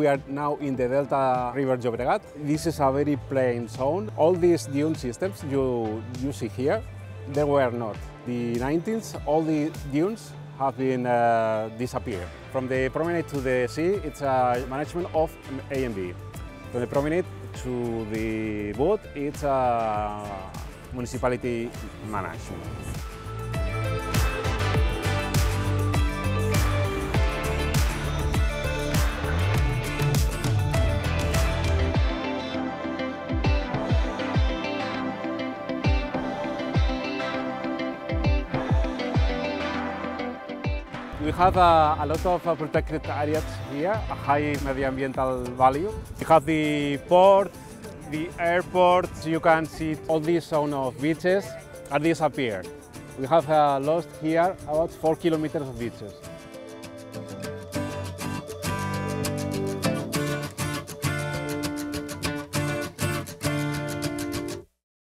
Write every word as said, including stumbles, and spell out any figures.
We are now in the Delta River Llobregat. This is a very plain zone. All these dune systems you, you see here, they were not. The nineties, all the dunes have been uh, disappeared. From the promenade to the sea, it's a management of A and B. From the promenade to the boat, it's a municipality management. We have uh, a lot of uh, protected areas here, a high medioambiental value. We have the port, the airport, you can see all this zone of beaches are disappeared. We have uh, lost here about four kilometers of beaches.